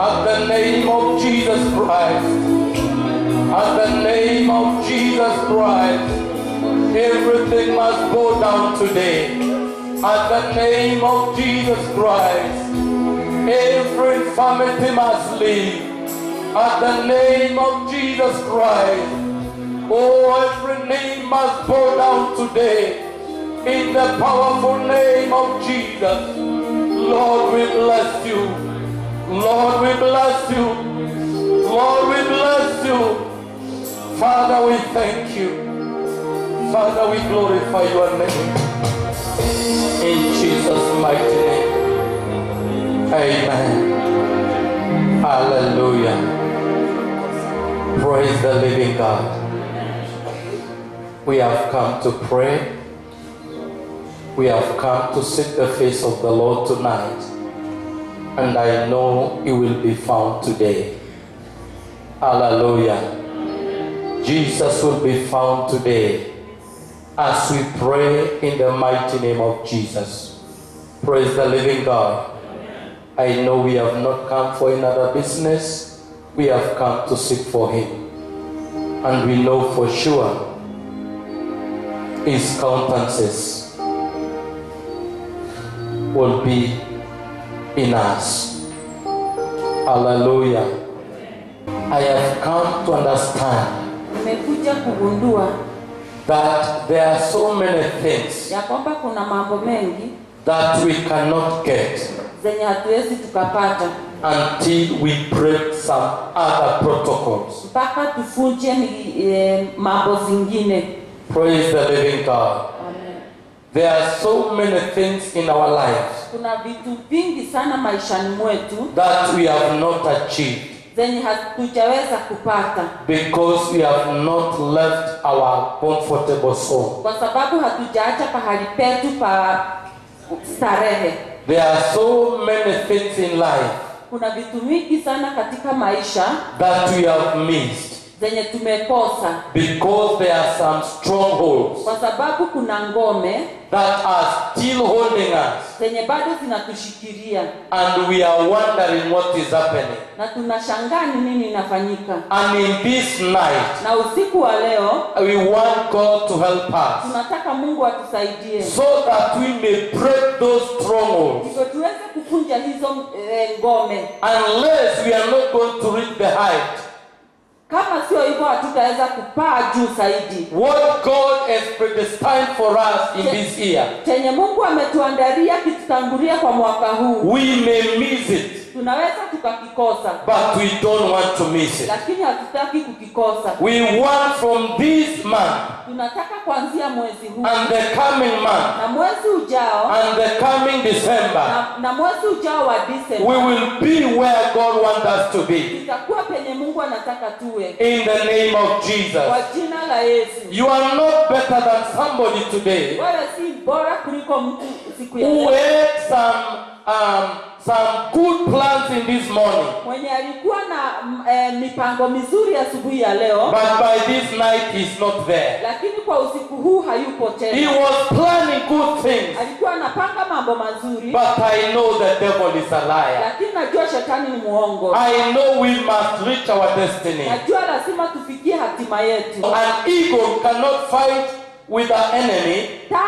At the name of Jesus Christ. At the name of Jesus Christ. Everything must go down today. At the name of Jesus Christ. Every infirmity must leave. At the name of Jesus Christ. Oh, every name must bow down today. In the powerful name of Jesus. Lord, we bless you. Lord, we bless you. Lord, we bless you. Father, we thank you. Father, we glorify your name. In Jesus' mighty name. Amen. Hallelujah. Praise the living God. We have come to pray. We have come to seek the face of the Lord tonight. And I know He will be found today. Hallelujah. Jesus will be found today as we pray in the mighty name of Jesus. Praise the living God. I know we have not come for another business. We have come to seek for Him. And we know for sure His countenances will be in us. Hallelujah. I have come to understand that there are so many things that we cannot get until we break some other protocols. Praise the living God. There are so many things in our lives that we have not achieved because we have not left our comfortable zone. There are so many things in life that we have missed because there are some strongholds that are still holding us, and we are wondering what is happening. And in this night, we want God to help us so that we may break those strongholds. Unless we are not going to reach the height what God has predestined for us in this year, we may miss it. But we don't want to miss it. We want from this month and the coming month and the coming December, we will be where God wants us to be. In the name of Jesus. You are not better than somebody today who had some good plans in this morning, but by this night he's not there. He was planning good things, but I know the devil is a liar. I know we must reach our destiny. An eagle cannot fight with our enemy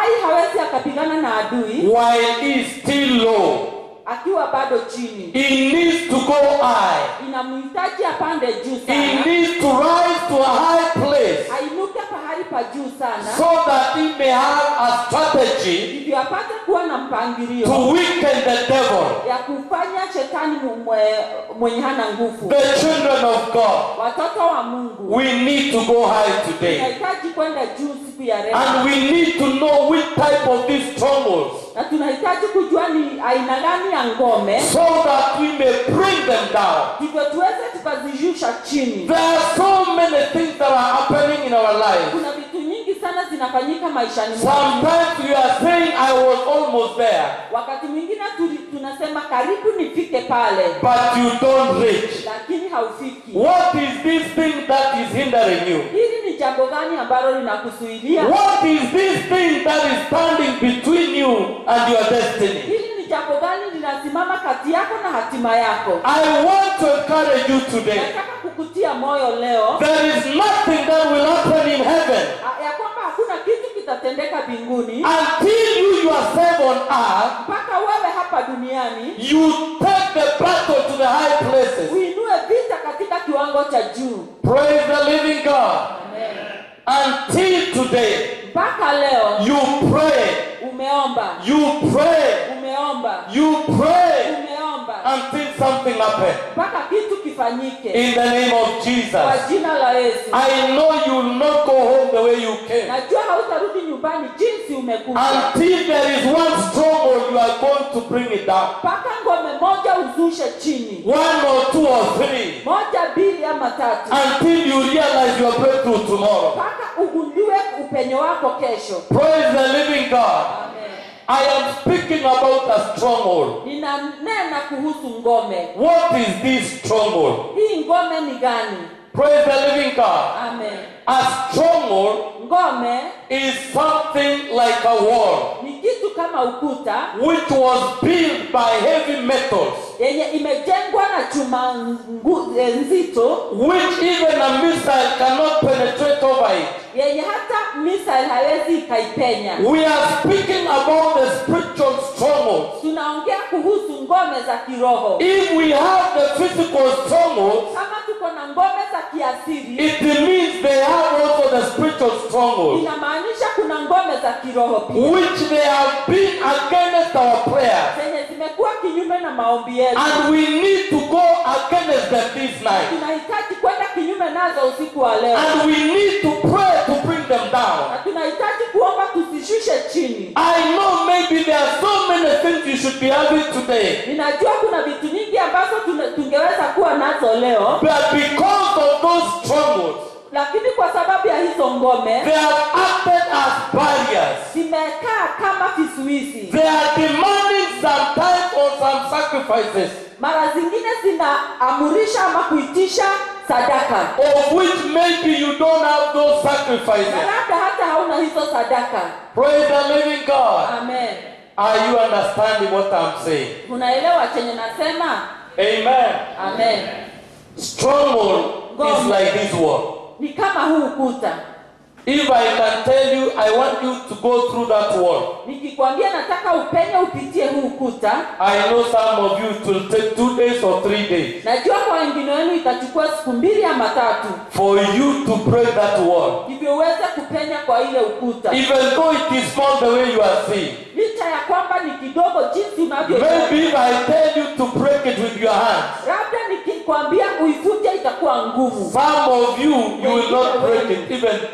while he is still low. He needs to go high. He needs to rise to a high place so that he may have a strategy to weaken the devil. The children of God, we need to go high today. And we need to know which type of these strongholds, so that we may bring them down. There are so many things that are happening in our lives. Sometimes we are saying I was almost there, but you don't reach. What is this thing that is hindering you? What is this thing that is standing between you and your destiny? jambo gani linasimama kati yako na hatima yako? I want to encourage you today. Nataka kukutia moyo leo. There is nothing that will happen in heaven Ya kwamba hakuna kitu kitatendeka mbinguni until you yourself on earth, mpaka wewe hapa duniani you take the battle to the high places. uinue vita katika kiwango cha juu. Praise the living God. Amen. Until today, Mpaka leo you pray, umeomba, you pray, umeomba, you pray umeomba until something happens. mpaka kitu kifanyike. In the name of Kwa Jesus. jina la Yesu. I know you will not go home the way you came. Najua hautarudi nyumbani jinsi umekuja. Until there is one stronghold, you are going to bring it down. Mpaka ngome moja uzushe chini. 1 or 2 or 3. Moja, mbili ama tatu. Until you realize your breakthrough tomorrow. Mpaka ugundue upenyo wako kesho. Praise the living God. Amen. I am speaking about a stronghold. Ninanena kuhusu ngome. What is this stronghold? Hii ngome ni gani? Praise the living God. Amen. A stronghold Ngome is something like a wall ni kitu kama ukuta which was built by heavy metals, yenye imejengwa na chuma nzito, which even a missile cannot penetrate over it. yenye hata missile hawezi ikaipenya. We are speaking about the spiritual strongholds. Tunaongea kuhusu ngome za kiroho. If we have the physical strongholds, Kama tuko na ngome za kiasili, it means they have also the spiritual strongholds, inamaanisha kuna ngome za kiroho pia, which they have been against our prayers. zenye zimekuwa kinyume na maombi yetu. And we need to go against them this night. Tunahitaji kwenda kinyume nazo usiku wa leo. And we need to pray to bring them down. Na tunahitaji kuomba tusishushe chini. I know maybe there are so many things you should be having today. Ninajua kuna vitu nyingi ambazo tungeweza kuwa nazo leo, But because of those strongholds, lakini kwa sababu ya hizo ngome they have acted as barriers. zimekaa kama vizuizi. They are demanding some time or some sacrifices, Mara zingine zinaamurisha ama kuitisha sadaka, of which maybe you don't have those na sacrifices. labda hata hauna hizo sadaka. Praise the living God. Amen. Are you understanding what I'm saying? Unaelewa chenye nasema? Amen. Amen. Stronghold is like this wall. Ni kama huu ukuta. If I can tell you, I want you to go through that wall. Nikikwambia nataka upenye upitie huu ukuta, I know some of you it will take 2 days or 3 days najua kwa wengine wenu itachukua siku 2 ama 3 for you to break that wall. hivyo uweze kupenya kwa ile ukuta. Even though it is small the way you are seeing. Licha ya kwamba ni kidogo jinsi unavyo. Maybe if I tell you to break it with your hands, Labda nikikwambia uivunje itakuwa ngumu. some of you will not break it.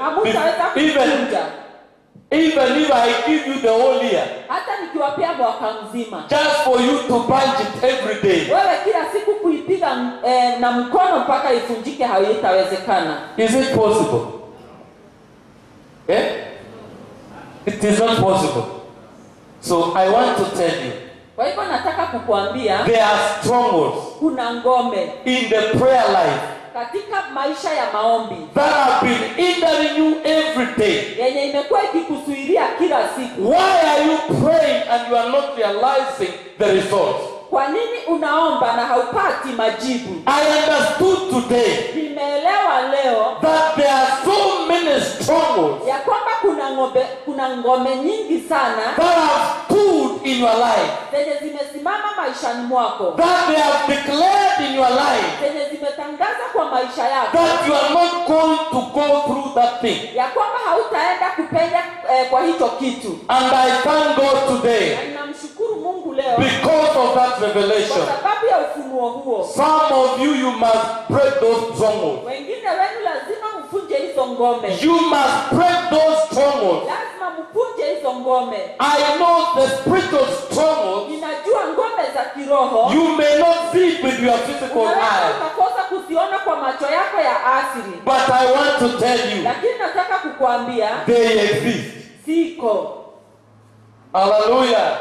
Even if I give you the whole year, Hata nikiwapea mwaka mzima, just for you to punch it every day, wewe kila siku kuipiga na mkono mpaka ifunjike haitawezekana. is it possible? Eh? It is not possible. So I want to tell you, Kwa hivyo nataka kukuambia there are strongholds kuna ngome in the prayer life katika maisha ya maombi that have been hindering you every day. yenye imekuwa ikikusuiria kila siku. Why are you praying and you are not realizing the results? Kwa nini unaomba na haupati majibu? I understood today Nimeelewa leo that there are so many strongholds ya kwamba kuna ngome nyingi sana that have stood in your life, zenye zimesimama maishani mwako, that they have declared in your life zenye zimetangaza kwa maisha yako that you are not going to go through that thing. ya kwamba hautaenda kupenya kwa hicho kitu. And I thank God today Na ninamshukuru Mungu leo because of that revelation. kwa sababu ya ufunuo huo. Some of you must break those strongholds. Wengine wenu lazima mfunje hizo ngome. You must break those strongholds. Lazima mfunje hizo ngome. I know the spiritual strongholds. Ninajua ngome za kiroho You may not see it with your physical unaweza eye, ukakosa kuziona kwa macho yako ya asili, but I want to tell you, lakini nataka kukuambia they exist. ziko. Hallelujah.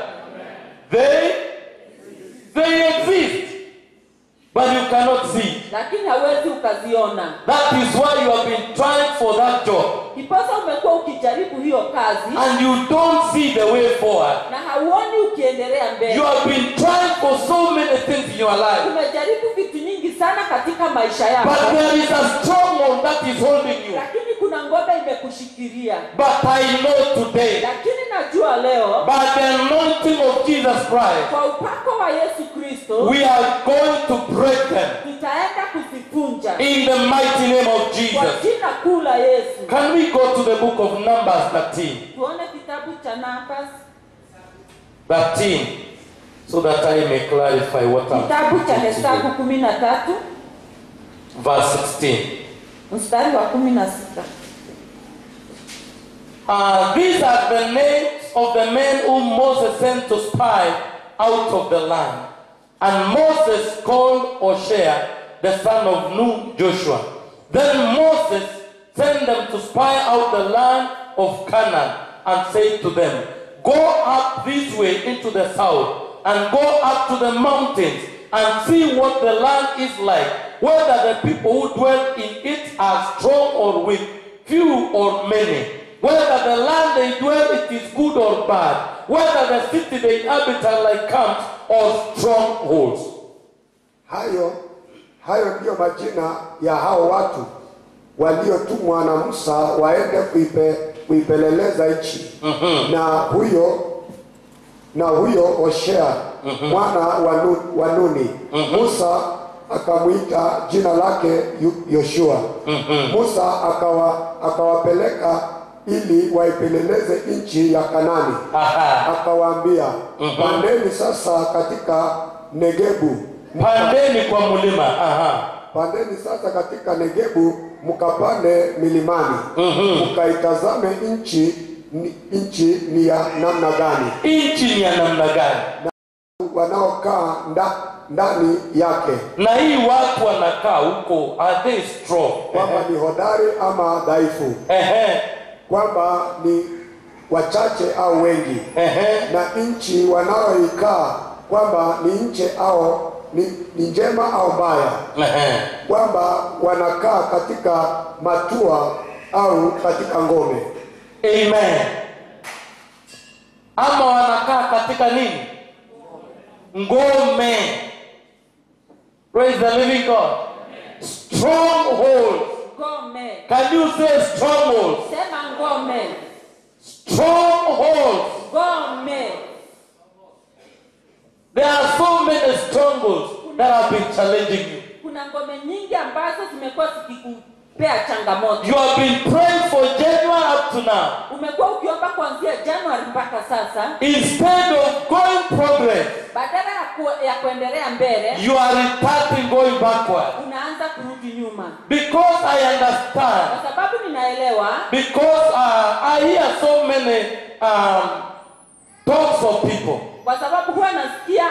They exist, but you cannot see. Lakini hauwezi ukaziona. That is why you have been trying for that job, Kiposa umekuwa ukijaribu hiyo kazi and you don't see the way forward. na hauoni ukiendelea mbele. You have been trying for so many things in your life. Umejaribu vitu nyingi sana katika maisha yako. But there is a stronghold that is holding you. Lakini kuna ngome imekushikilia. But I know today, Lakini najua leo, by the anointing of Jesus Christ, kwa upako wa Yesu Kristo, we are going to break them tutaenda kuzifunja in the mighty name of kwa Jesus. jina kuu la Yesu. Can we go to the book of Numbers 13? Tuone kitabu cha Numbers 13, so that I may clarify what I'm kitabu cha saying Hesabu today. 13 Verse 16. mstari wa 16. These are the names of the men whom Moses sent to spy out of the land. And Moses called Hoshea, the son of Nun, Joshua. Then Moses sent them to spy out the land of Canaan and said to them, go up this way into the south and go up to the mountains and see what the land is like, whether the people who dwell in it are strong or weak, few or many. Whether the land they dwell it is good or bad, whether the city they inhabit are like camps or strongholds. Hayo ndio majina ya hao watu waliotumwa na Musa waende kuipeleleza nchi. Na huyo Hoshea mwana wa Nuni, Musa akamuita jina lake Yoshua. Musa akawapeleka ili waipeleleze nchi ya Kanani. Akawaambia, pandeni sasa katika Negebu. Pandeni kwa mulima. Pandeni sasa katika Negebu, mkapande milimani. Mkaitazame nchi ni ya namna gani. Nchi ni ya namna gani? Na wanaokaa ndani yake. Na hii watu wanakaa huko, are they strong? Kwamba ni hodari ama dhaifu. Kwamba ni wachache au wengi. Na nchi wanaoikaa kwamba ni nchi au ni njema au mbaya. Kwamba wanakaa katika matua au katika ngome. Amen. Ama wanakaa katika nini? Ngome. Praise the living God. Stronghold. Ngome. Can you say stronghold? Sema ngome. Stronghold. Ngome. There are so many strongholds that have been challenging you. Kuna ngome nyingi ambazo zimekuwa zikikupea changamoto. You have been praying for January up to now. Umekuwa ukiomba kuanzia Januari mpaka sasa. Instead of going progress, badala ya kuendelea mbele, you are retarding, going backward. Unaanza kurudi nyuma. Because I understand. Kwa sababu ninaelewa. Because I hear so many talks of people. Kwa sababu huwa nasikia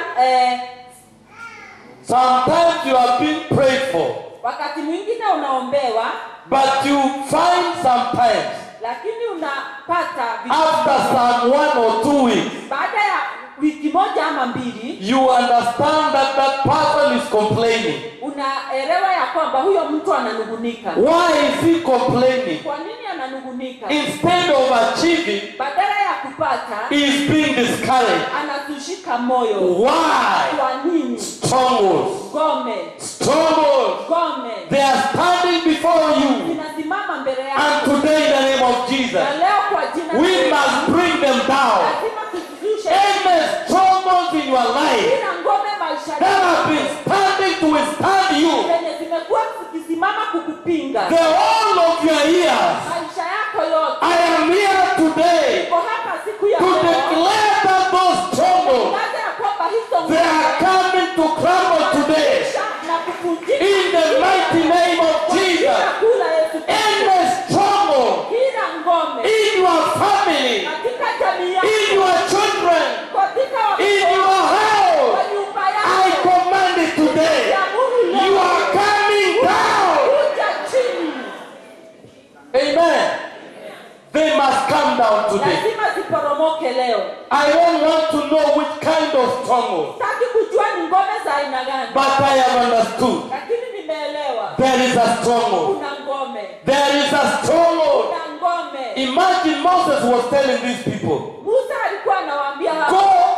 sometimes you have been prayed for. Wakati mwingine unaombewa. But you find sometimes. Lakini unapata after some 1 or 2 weeks. Baada ya wiki moja ama mbili. You understand that person is complaining. Unaelewa ya kwamba huyo mtu ananungunika. Why is he complaining? Kwa nini ananungunika? Instead of achieving, badala ya kupata, he is being discouraged. Anatushika moyo. Why? Kwa nini? Strongholds. Ngome. Strongholds. Ngome. They are standing before you. Zinasimama mbele yako. And today in the name of Jesus, na leo kwa jina we must bring them down. Lazima tuzishushe. Any strongholds in your life Kila ngome maisha yako that have been standing to withstand you, zenye zimekuwa zikisimama kukupinga, the whole of your years, maisha yako yote, I am here today kwa hapa siku ya to declare that those strongholds, they are coming to crumble today in the mighty name of Jesus. Any stronghold in your family, in your children, in your house, I command it today. You are coming down. Amen. They must come down today. I don't want to know which kind of stronghold, but I have understood. There is a stronghold. There is a stronghold. Imagine Moses was telling these people, go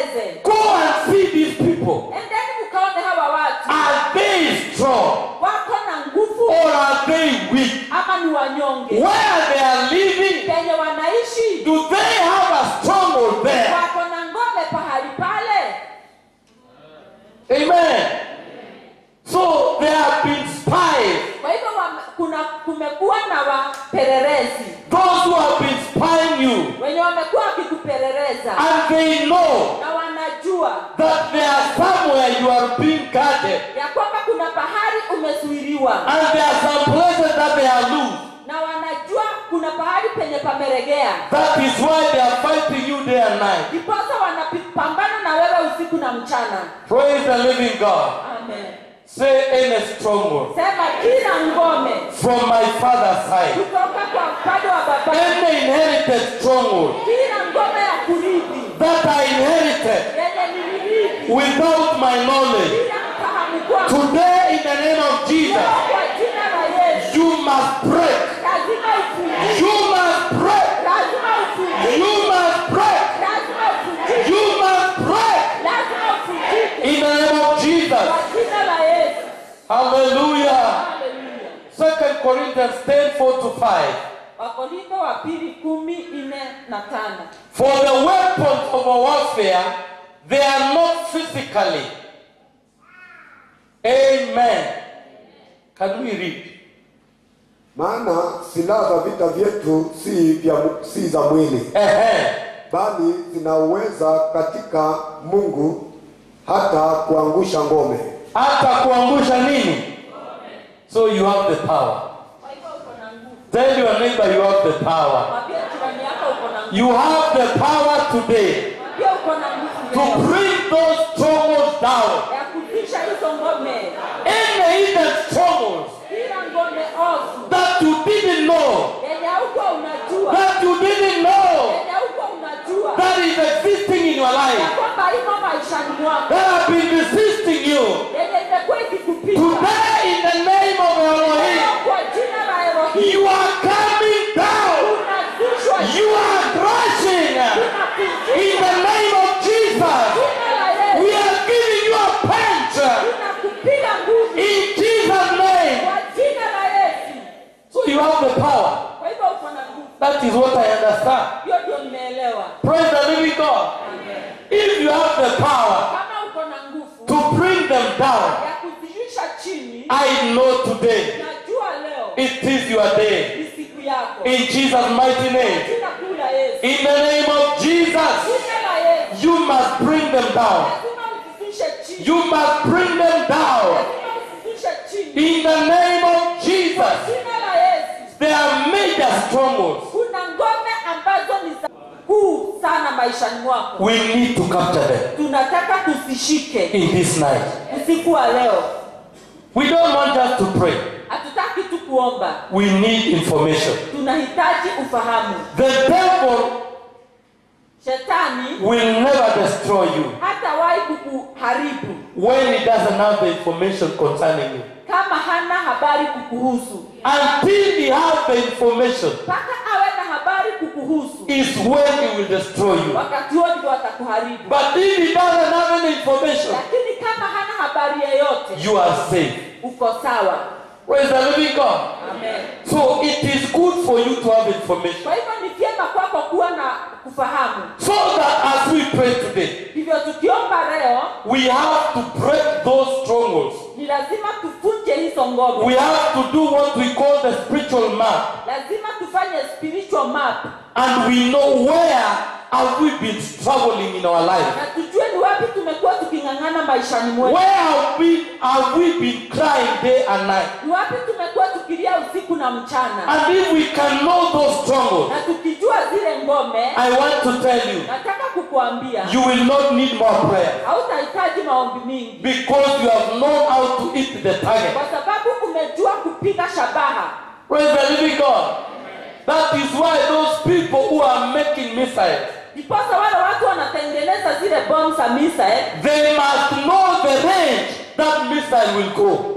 mpeleleze. Go and see these people. Endeni mkaone hawa watu. Are they strong? Wako na nguvu Or are they weak? ama ni wanyonge? Where they are living, Penye wanaishi, do they have a stronghold there? wako na ngome pahali pale. Amen. So they have been spies. Kwa hivyo kumekuwa na wapelelezi. Those who have been spying you. Wenye wamekuwa wakikupeleleza. And they know Na wanajua that there are somewhere you are being guarded. ya kwamba kuna pahali umezuiliwa. And there are some places that they are loose. Na wanajua kuna pahali penye pameregea. That is why they are fighting you day and night. Ndiposa wanapambana na wewe usiku na mchana. Praise the living God. Amen. Say any stronghold Sema kila ngome from my father's side. kutoka kwa upande wa baba. Any inherited stronghold Kila ngome ya kurithi that I inherited yenye nilirithi without my knowledge. bila kufahamu kwangu. Today in the name of Jesus, Kwa jina la Yesu. you must break. Lazima ufundishwe. You must break. Lazima ufundishwe. You must break. Lazima ufundishwe. You must break. Lazima ufundishwe. In the name of Jesus. Kwa jina la Yesu. Hallelujah. Hallelujah. 2 Corinthians 10:4-5. Wakorintho wa pili 10:4-5. For the weapons of our warfare, they are not physically. Amen. Can we read? Maana silaha za vita vyetu si za mwili, bali zinaweza katika Mungu hata kuangusha ngome. Hata kuangusha nini? So you have the power. Tell your neighbor you have the power. You have the power today to bring those strongholds down. Any hidden strongholds that you didn't know, that you didn't know, that is existing in your life, that have been resisting you. Today in the name of Elohim, you are coming down. You are crashing. In the name of Jesus, we are giving you a punch. In Jesus' name. So you have the power. That is what I understand. Praise the living God. If you have the power to bring them down, I know today it is your day. In Jesus' mighty name. In the name of Jesus, you must bring them down. You must bring them down. In the name of Jesus, there are major strongholds. We need to capture them in this night. We don't want just to pray. We need information. The devil will never destroy you when he doesn't have the information concerning you. Until he has the information is when he will destroy you. But if he doesn't have any information, you are safe. Praise the living God. Amen. So it is good for you to have information. So that as we pray today, we have to break those strongholds. We have to do what we call the spiritual map. And we know where have we been struggling in our life. Where have we been crying day and night. And if we can know those strongholds, I want to tell you, you will not need more prayer. Because you have known how to hit the target. Praise the living God. That is why those people who are making missiles, they must know the range that missile will go.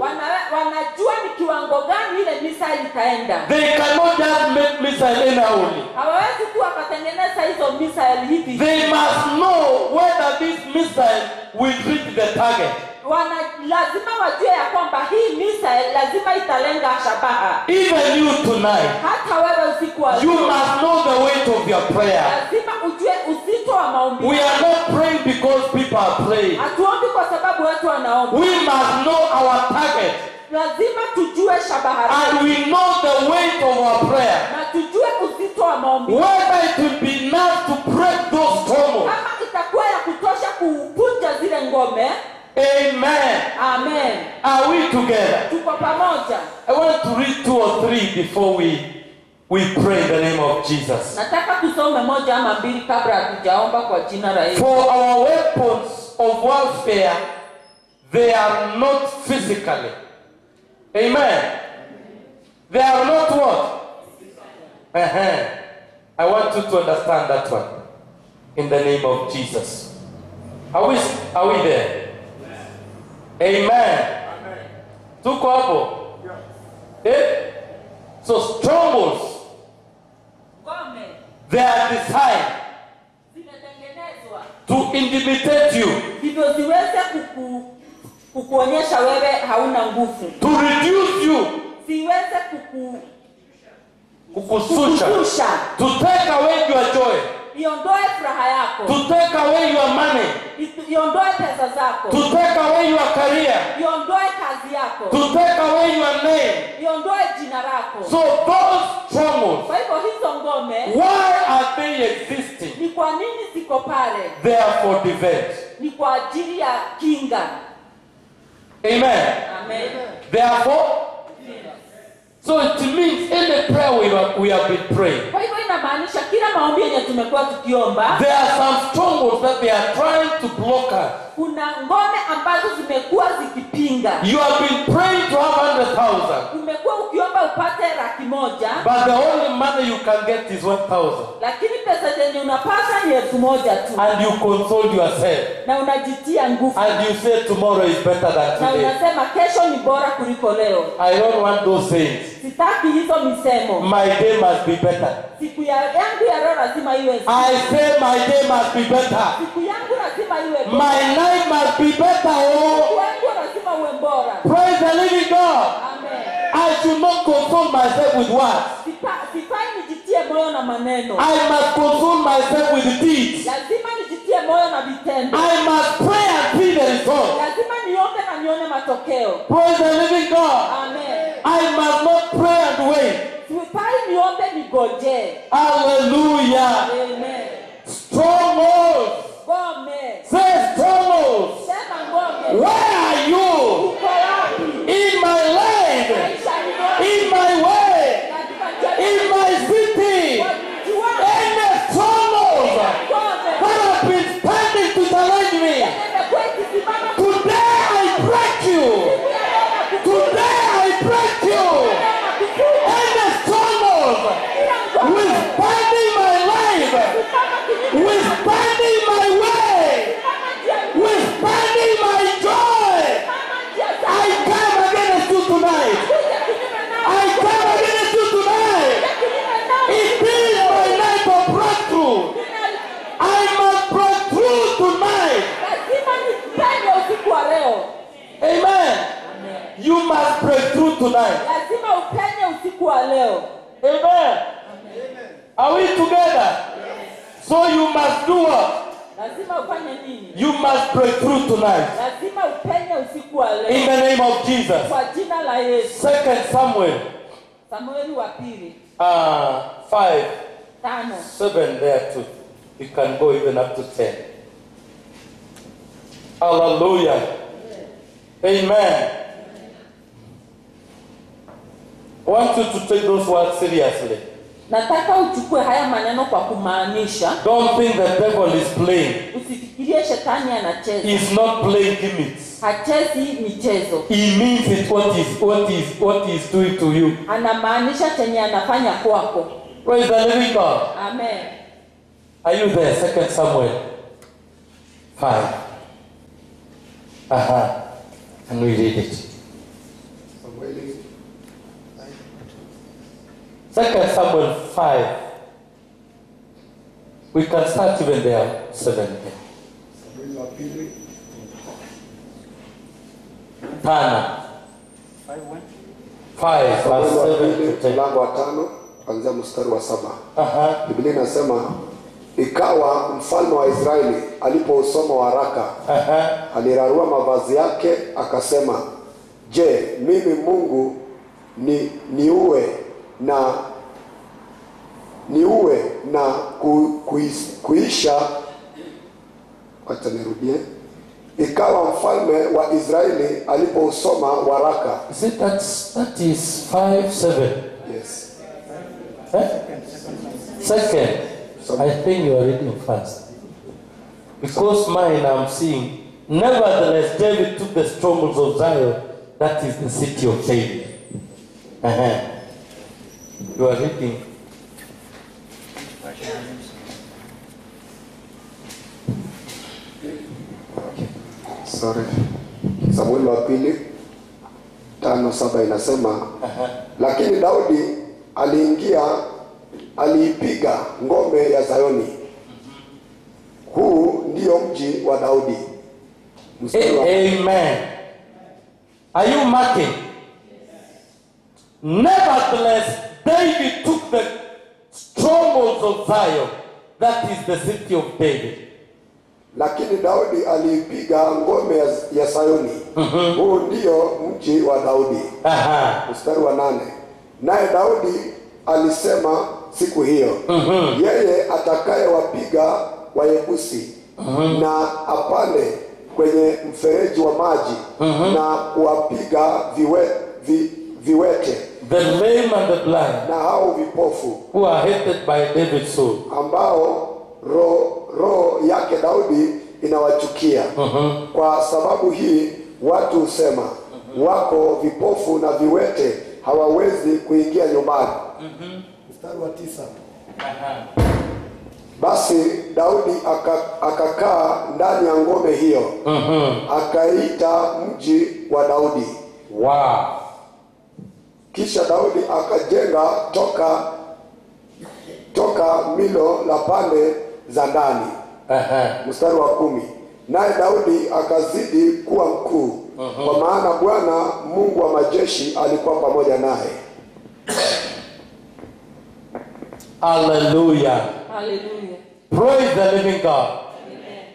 They cannot just make missile anyhow. They must know whether this missile will reach the target. lazima wajue ya kwamba hii missile lazima italenga shabaha. Even you tonight, hata wewe usiku wa you must know the weight of your prayer. lazima ujue uzito wa maombi. We are not praying because people are praying. Hatuombi kwa sababu watu wanaomba. We must know our target. Lazima tujue shabaha. And we know the weight of our prayer. Na tujue uzito wa maombi. Whether it will be enough to break those strongholds. Kama itakuwa ya kutosha kupunja zile ngome. Amen. Amen. Are we together? Tuko pamoja. I want to read 2 or 3 before we pray in the name of Jesus. Nataka tusome moja ama mbili kabla hatujaomba kwa jina la Yesu. For our weapons of warfare, they are not physically. Amen. They are not what? I want you to understand that one. In the name of Jesus. Are we there? Amen. Tuko hapo? So strongholds, they are designed to intimidate you, hivyo ziweze kukuonyesha wewe hauna nguvu, to reduce you, ziweze kukususha, to take away your joy, iondoe furaha yako, to take away your money, iondoe pesa zako, to take away your career, iondoe kazi yako, to take away your name. iondoe jina lako. So those strongholds, Kwa hivyo hizo ngome, why are they existing? ni kwa nini ziko pale? They are for defense. Ni kwa ajili ya kinga. Amen. Amen. Therefore, so it means any prayer we have been praying, Kwa hivyo inamaanisha kila maombi yenye tumekuwa tukiomba, there are some strongholds that they are trying to block us. kuna ngome ambazo zimekuwa zikipinga. You have been praying to have 100,000, Umekuwa ukiomba upate 100,000, but the only money you can get is 1,000, lakini pesa yenye unapata ni 1,000 tu. and you console yourself, Na unajitia nguvu. and you say tomorrow is better than Na today. unasema kesho ni bora kuliko leo. I don't want those things. Sitaki hizo misemo. My day must be better. Siku yangu ya leo lazima iwe. I say my day must be better. Siku yangu lazima iwe. My life must be better. Siku Oh, yangu lazima uwe bora. praise the living God. Amen. I should not console myself with words. Sifai nijitie moyo na maneno. I must console myself with deeds. Lazima nijitie moyo na vitendo. I must pray and see the result. Lazima niombe na nione matokeo. Praise the living God. Amen. I must not pray and wait. Sifai niombe nigoje. Hallelujah. Amen. Strongholds. Ngome. Say strongholds. Sema ngome. Where are you? Uko wapi? In my land. Maisha ni wapi? In my way. Katika jamii. In my city. Any strongholds that have been standing to challenge me. Today I break you. Today I break you. Any strongholds withstanding my life, withstanding my way, withstanding my joy, I come against you tonight. I come against you tonight. It is my night of breakthrough. I must break through tonight. Amen. You must break through tonight. Lazima upenye usiku wa leo. Amen. Are we together? So you must do what? Lazima ufanye nini? You must break through tonight. Lazima upenye usiku wa leo. In the name of Jesus. Kwa jina la Yesu. 2 Samuel. Samueli wa pili. 5, 5. 7 there too. You can go even up to 10. Hallelujah. Amen. I want you to take those words seriously. Nataka uchukue haya maneno kwa kumaanisha. Don't think the devil is playing. Usifikirie shetani anacheza. He's not playing gimmicks. Hachezi michezo. He means it what he's doing to you. Anamaanisha chenye anafanya kwako. Praise the living God. Amen. Are you there? 2 Samuel 5. And we read it. 2 Samuel 5. We can start even there, 7. Samueli wa pili 5 verse 7 to 10. mlango wa 5 kuanzia mstari wa 7. Biblia inasema ikawa mfalme wa Israeli alipousoma waraka alirarua mavazi yake akasema, je, mimi Mungu niue na kuisha. Acha nirudie. Ikawa mfalme wa Israeli alipousoma waraka. Is it that is 5:7? Yes. Second. I think you are reading fast. Because mine I'm seeing, nevertheless David took the strongholds of Zion, that is the city of David. You are reading. Sorry. Samueli wa pili 5:7 inasema lakini Daudi aliipiga ngome ya Zayoni. Huu ndio mji wa Daudi. Amen. Are you marking? Nevertheless, David took the strongholds of Zion, that is the city of David. Lakini Daudi aliipiga ngome ya Sayoni. Huu ndio mji wa Daudi. Mstari wa 8. Naye Daudi alisema siku hiyo, yeye atakayewapiga Wayebusi na apande kwenye mfereji wa maji na kuwapiga viwete, the lame and the blind, na hao vipofu who are hated by David's soul, ambao roho yake Daudi inawachukia. Kwa sababu hii watu husema, wako vipofu na viwete hawawezi kuingia nyumbani. Mstari wa 9. Basi Daudi akakaa ndani ya ngome hiyo. Akaita mji wa Daudi. Wow. Kisha Daudi akajenga toka milo la pande za ndani. Mstari wa 10. Naye Daudi akazidi kuwa mkuu, kwa maana Bwana Mungu wa majeshi alikuwa pamoja naye. Hallelujah. Hallelujah. Praise the living God. Amen.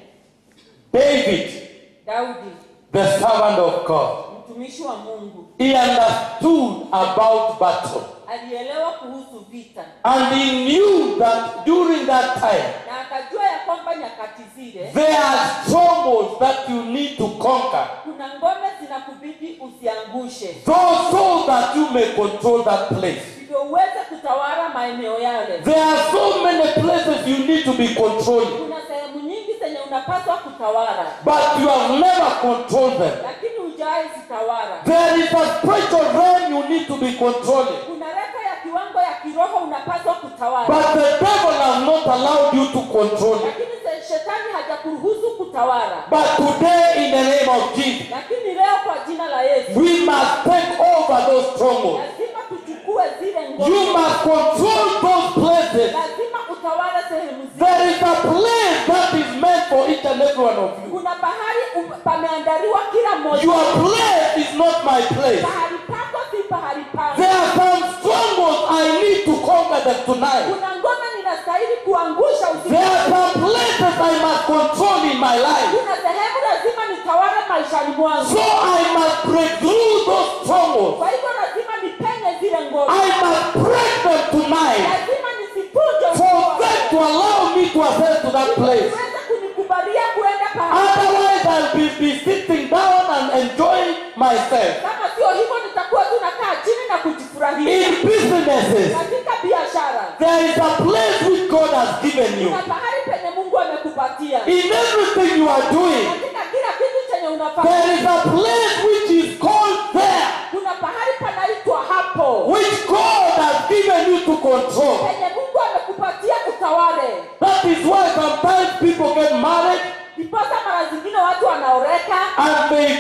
David, Daudi, the servant of God, mtumishi wa Mungu, he understood about battle. alielewa kuhusu vita. And he knew that during that time, Na akajua ya kwamba nyakati zile there are strongholds that you need to conquer. kuna ngome zinakubidi usiangushe. So that you may control that place. Ndio uweze kutawala maeneo yale. There are so many places you need to be controlling. Kuna sehemu nyingi zenye unapaswa kutawala, But you have never controlled them. lakini hujai zitawala. There is a spiritual realm you need to be controlling. Kuna reka ya kiwango ya kiroho unapaswa kutawala. But the devil has not allowed you to control it. Lakini shetani hajakuruhusu kutawala. But today, in the name of Jesus, Lakini leo kwa jina la Yesu, we must take over those strongholds. lazima tuchukue zile You ngome. must control those places. Lazima utawale sehemu zile. There is a place that is meant for each and every one of you. Kuna pahali pameandaliwa kila mmoja. Your place is not my place. Pahali pako si pahali pangu. There are some strongholds I need to conquer them tonight. Kuna ngome ninastahili kuangusha usiku. There are some places I must control in my life. Kuna sehemu lazima nitawale maishani mwangu. So I must break through those strongholds. Kwa hivyo lazima nipenye zile ngome. I must break them tonight Lazima nisipuje for them to allow me to access to that place. Uweze kunikubalia kuenda pahali. Otherwise I'll be sitting down and enjoying myself. Kama sio hivyo nitakuwa tu nakaa chini na kujifurahia. In businesses, Katika biashara, there is a place which God has given you. kuna pahali penye Mungu amekupatia. In everything you are doing, Katika kila kitu chenye unafanya, there is a place which is called there, kuna pahali panaitwa hapo. which God has given you to control. Penye Mungu amekupatia utawale. That is why sometimes people get married Ndiposa mara zingine watu wanaoreka and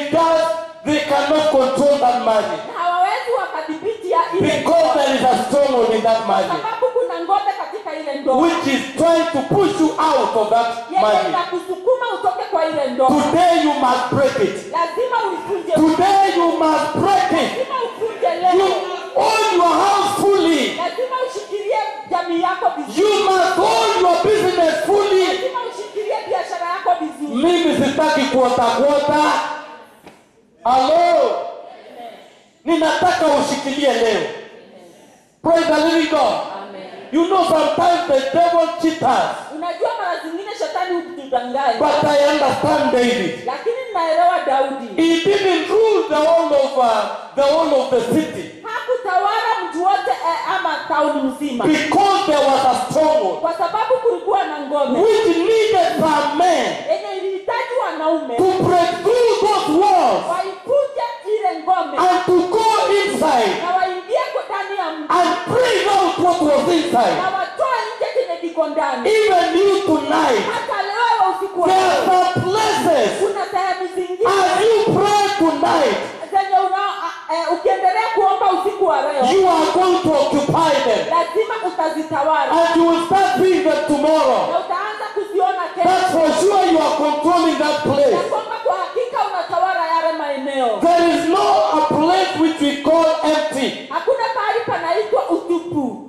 they cannot control that marriage na hawawezi wakadhibiti ya ile because there is a stronghold in that marriage sababu kuna ngome katika ile ndoa. which is trying to push you out of that Yeye marriage. inakusukuma utoke kwa ile ndoa. Today you must break it. Lazima uivunje. Today you must break it. Lazima uvunje You leo. own your house fully. Lazima ushikilie jamii yako vizuri. You must own your business fully. Lazima ushikilie biashara yako vizuri. Mimi sitaki kuota. Hello. Ninataka ushikilie leo. Praise the living God. Amen. You know sometimes the devil cheats us. Unajua mara zingine shetani hutudanganya. But I understand David. Lakini ninaelewa Daudi. He didn't rule the whole of the city. Hakutawala mji wote ama tauni mzima. Because there was a stronghold. Kwa sababu kulikuwa na ngome. Which needed some men. Yenye ilihitaji wanaume. To break through those walls. Waivunje ile ngome. And to go inside. Na waingie ndani ya mji. And bring out what was inside. Na watoe nje kile kiko ndani. Even you tonight. Hata leo usiku wa There leo. are some places. Kuna sehemu zingine. As you pray tonight. Zenye ukiendelea kuomba usiku wa leo. You are going to occupy them. Lazima utazitawala. And you will start seeing them tomorrow. Na utaanza kuziona kesho. That's for sure you are controlling that place. Na kwamba kwa hakika unatawala yale maeneo. There is no a place which we call empty. Hakuna mahali panaitwa utupu.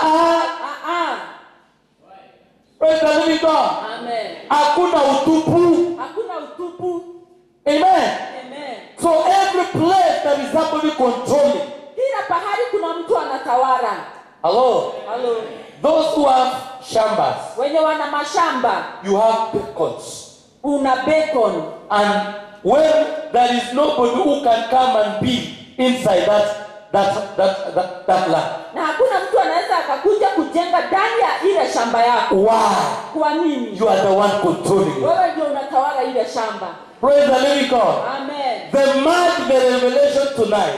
Praise the living God. Amen. Hakuna utupu. Hakuna utupu. Amen. Amen. So every place there is somebody controlling. Kila pahali kuna mtu anatawala. Hello. Hello. Those who have shambas. Wenye wana mashamba. You have bacons. Una bacon. And when there is nobody who can come and be inside that land. Na hakuna mtu anaweza akakuja kujenga ndani ya ile shamba yako. Why? Kwa nini? You are the one controlling it. Wewe ndio unatawala ile shamba. Praise the living God. Amen. The revelation tonight.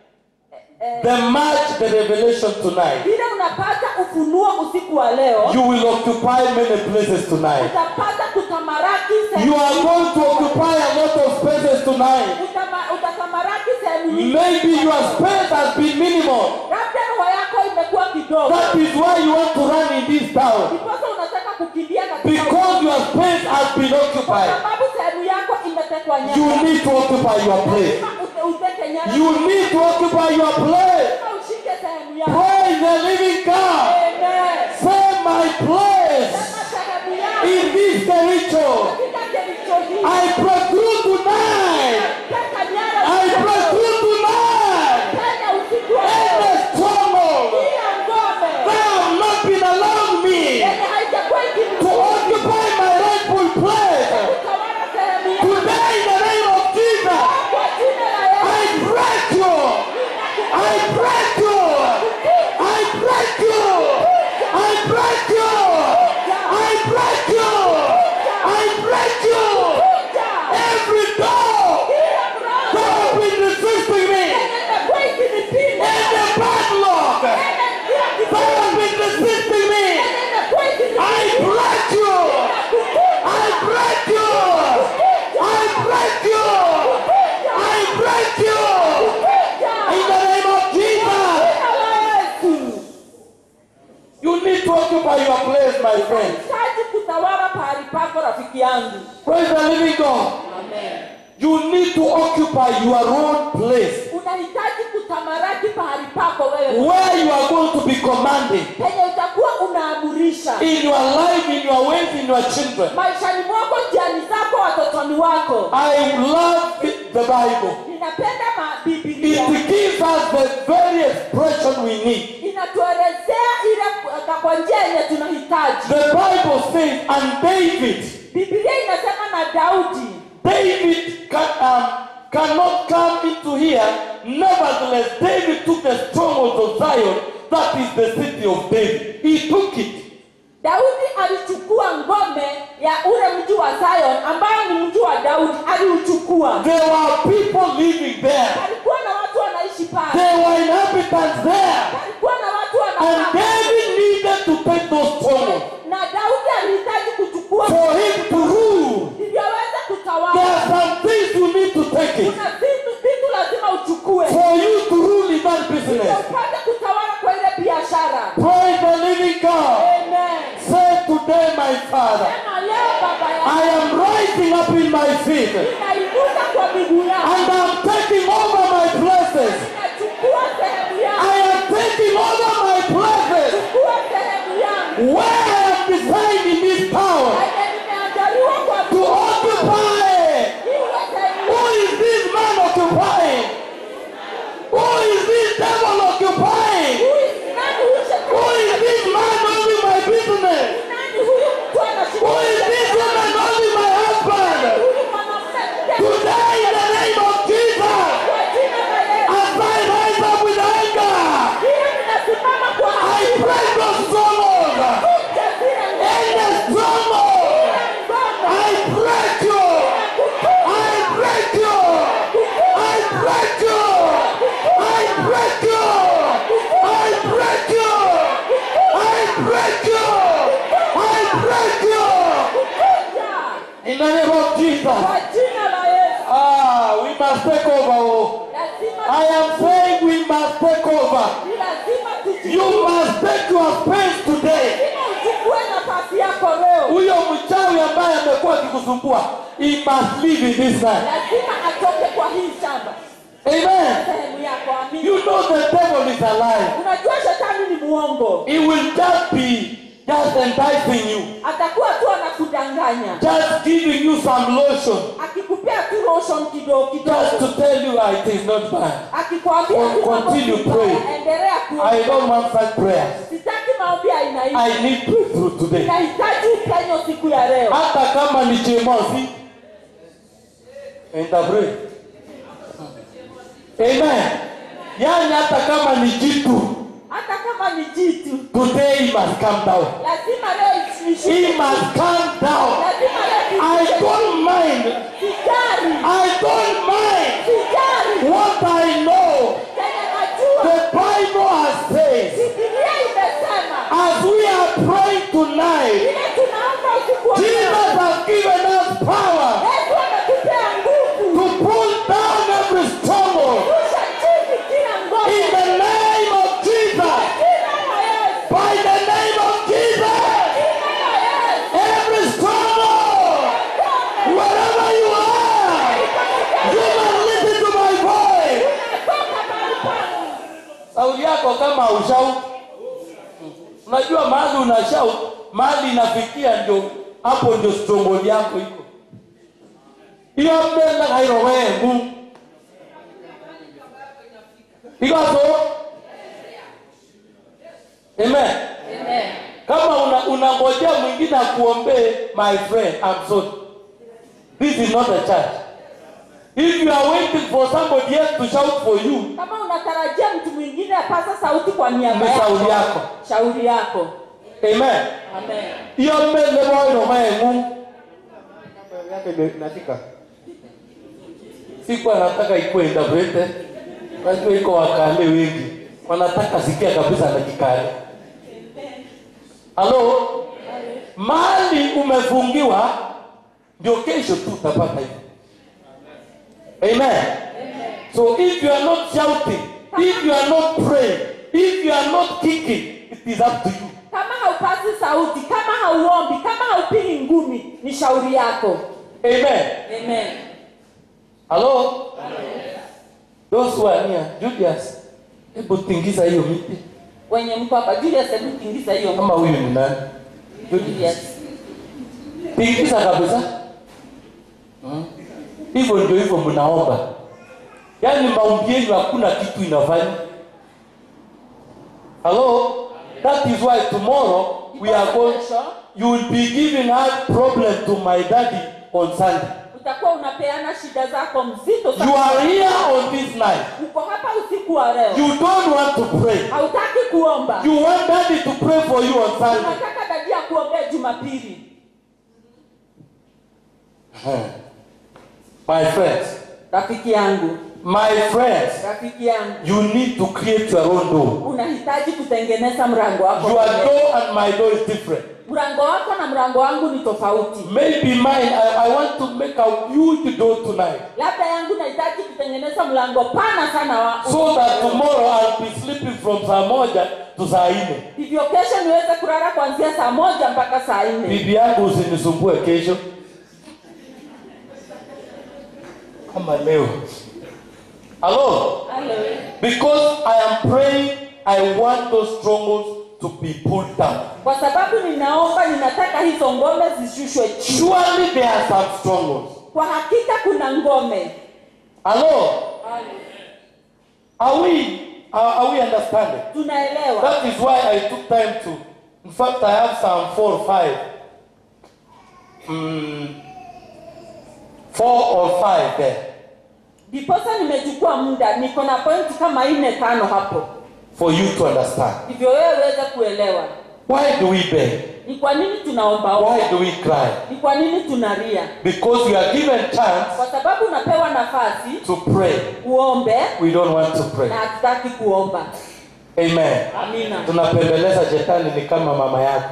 The revelation tonight. Bila unapata ufunuo usiku wa leo. You will occupy many places tonight. Utapata kutamaraki sehemu. You are going to occupy a lot of spaces tonight. Utatamaraki sehemu nyingi. Maybe your space has been minimal. Labda roho yako imekuwa kidogo. That is why you want to run in this town. Because unataka kukimbia katika. Because your space has been occupied. Sababu sehemu yako imetekwa nyara. You need to occupy your place. Uteke nyara. You need to occupy your place. Ushike sehemu yako. Praise the living God. Amen. Say my place in this territory. I break through tonight. I break through tonight. Every stronghold that have not been allowing me to occupy my rightful place. Today in the name of Jesus, I break you. I break you. I break you. I break you. I break you. I break you. Every door that have been resisting me. Every padlock that have been resisting me. I break you. I break you. I break you. I break you. In the name of Jesus. You need to occupy your place, my friend. Praise the living God. Amen. You need to occupy your own place. Unahitaji kutamaraki pahali pako wewe. Where you are going to be commanding. Penye utakuwa unaamurisha. In your life, in your ways, in your children. Maishani mwako, njiani zako, watotoni wako. I love the Bible. Ninapenda Biblia. It gives us the very expression we need. Inatuelezea ile kwa njia yenye tunahitaji. The Bible says, and David. Biblia inasema na Daudi. David cannot come into here. Nevertheless, David took the stronghold of Zion. That is the city of David. He took it. Daudi alichukua ngome ya ule mji wa Zion ambao ni mji wa Daudi. Aliuchukua. There were people living there. Alikuwa na watu wanaishi pale. There were inhabitants there. Alikuwa na watu And wanakaa. David needed to take those strongholds. Na Daudi alihitaji kuchukua. For him to rule. Ili aweze kutawala. There are some things you need to take it. Kuna vitu lazima uchukue. For you to rule in that business. Upate kutawala kwa ile biashara. Praise the living God. Amen. Say today, my Father, Sema leo baba yangu. I am rising up in my feet. Ninainuka kwa miguu yangu. And I'm taking over my places. Ninachukua sehemu yangu. I am taking over my places. Chukua sehemu yangu. Where I am designed in this power Nimeandaliwa kwa to occupy. Who is this man occupying? Who is this devil occupying? Who is this man owning my business? Who is this woman owning my husband? Today in the name of Jesus, as I rise up with anger, I break those strongholds. Any stronghold, I break you. I break you. I break you. I break you. I break you. I break you. I break you. In the name of Jesus. We must take over. I am saying we must take over. You must take your space today. Huyo mchawi ambaye amekuwa akikusumbua, he must leave in this time. Amen. You know the devil is alive. He will just be enticing you. Just giving you some lotion. Just to tell you it is not bad. Continue praying. I don't want such prayers. I need breakthrough today. Hata kama ni chemosi, interpret. Amen. Yani hata kama ni jitu, today he must come down. He must come down. I don't mind. I don't mind what I know. The Bible has said, as we are praying tonight, Jesus has given us power to pull down every stronghold. In the name of Jesus. By the name of Jesus. Every stronghold, wherever you are, you must listen to my voice. Sauti yako kama ushau. Unajua mahali unashau, mahali inafikia ndio hapo ndio stronghold yako iko. Hiyo mbele hairowengu. Iko. Amen. Amen. Kama unangojea mwingine akuombe, my friend, I'm sorry. This is not a church. If you are waiting for somebody else to shout for you, kama unatarajia mtu mwingine apasa sauti kwa niaba yako, shauri yako. Amen. Amen. Hiyo mbele wao Mungu yake nafika. Siku anataka ikuwe interpreted. Watu iko wakale wengi. Wanataka sikia kabisa na kikale. Hello? Mali umefungiwa ndio kesho tu utapata hivi. Amen. So if you are not shouting, if you are not praying, if you are not kicking, it is up to you. Kama haupasi sauti, kama hauombi, kama haupigi ngumi, ni shauri yako. Amen. Amen. Hello? Those who are here, Julius, hebu tingiza hiyo miti. Wenye mko hapa, Julius, hebu tingiza hiyo miti. Kama huyu ni nani? Julius. Tingiza kabisa. Hivyo ndio hivyo mnaomba. Yaani maombi yenu hakuna kitu inafanya. Hello? That is why tomorrow we are going, you will be giving her problem to my daddy on Sunday. Utakuwa unapeana shida zako mzito sana. You are here on this night. Uko hapa usiku wa leo. You don't want to pray. Hautaki kuomba. You want daddy to pray for you on Sunday. Unataka daddy akuombee Jumapili. My friends. Rafiki yangu. My friends. Rafiki yangu. You need to create your own door. Unahitaji kutengeneza mlango wako. Your door and my door is different. Mlango wako na mlango wangu ni tofauti. Maybe mine, I want to make a huge door tonight. Labda yangu nahitaji kutengeneza mlango pana sana wa. So that tomorrow I'll be sleeping from saa moja to saa 4. Hivyo kesho niweze kulala kuanzia saa 1 mpaka saa 4. Bibi yangu usinisumbue kesho. Kama leo. Hello? Hello. Because I am praying, I want those strongholds to be pulled down. Kwa sababu ninataka hizo ngome zishushwe chini. Surely there are some strongholds. Kwa hakika kuna ngome. Hello? Are we understanding? Tunaelewa. That is why I took time to, in fact I have some 4 or 5. 4 or 5 there. Ndiposa nimechukua muda, niko na point kama 4-5 hapo. For you to understand. Hivyo wewe uweze kuelewa. Why do we beg? Ni kwa nini tunaomba? Why do we cry? Ni kwa nini tunalia? Because we are given chance Kwa sababu unapewa nafasi to pray. Uombe. We don't want to pray. Na hatutaki kuomba. Amen. Amina. Tunapembeleza shetani ni kama mama yako.